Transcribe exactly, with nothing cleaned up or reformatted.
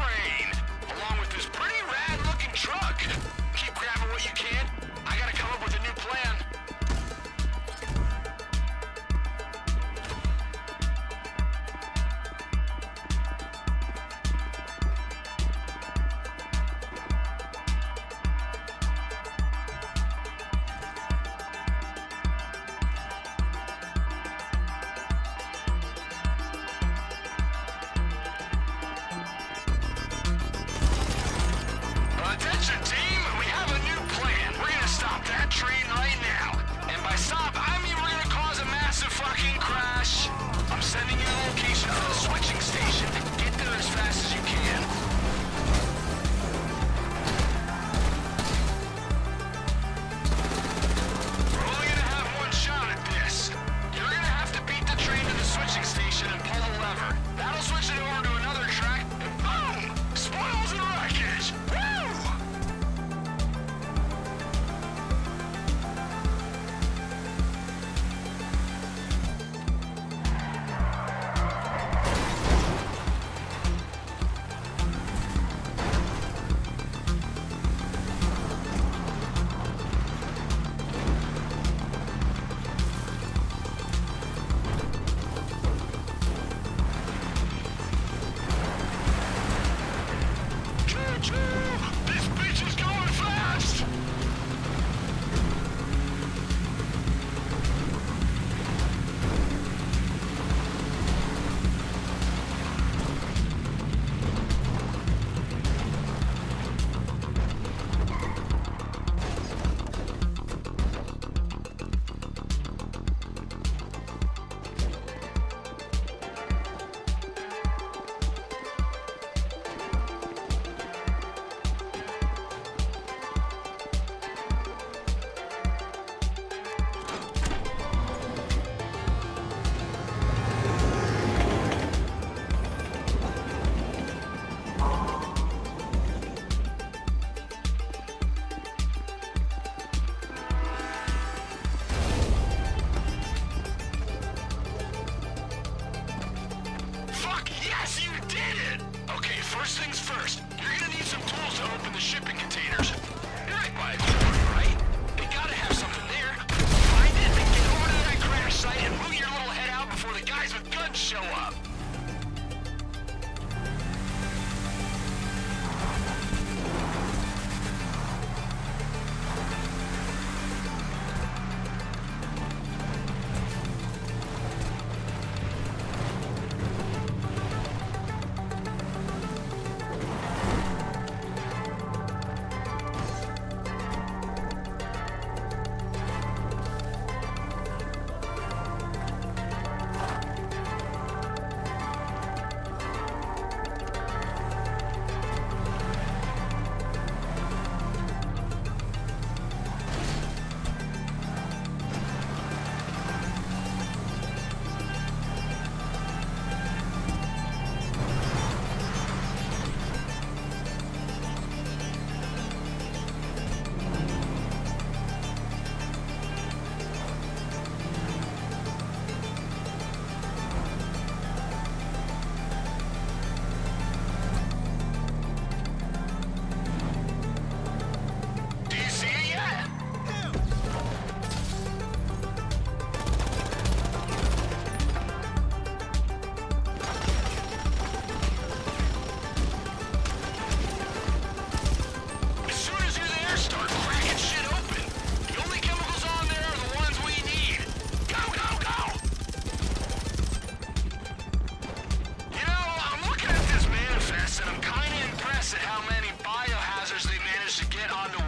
train, along with this pretty rad-looking truck. Keep grabbing what you can. I gotta come up with a new plan. Attention team, we have a new plan. We're gonna stop that train right now. And by stop, I mean we're gonna cause a massive fucking crash. I'm sending you the location for the switching station. Get there as fast as you can. We're only gonna have one shot at this. You're gonna have to beat the train to the switching station and pull the lever. That'll switch it over to another track, and boom! Spoils and wreckage! Woo! This bitch is going fast! Fuck, yes, you did it! Okay, first things first. You're gonna need some tools to open the shipping containers. You're right by a door, right? They gotta have something there. Find it and get over to that crash site and move your little head out before the guys with guns show up. At how many biohazards they managed to get onto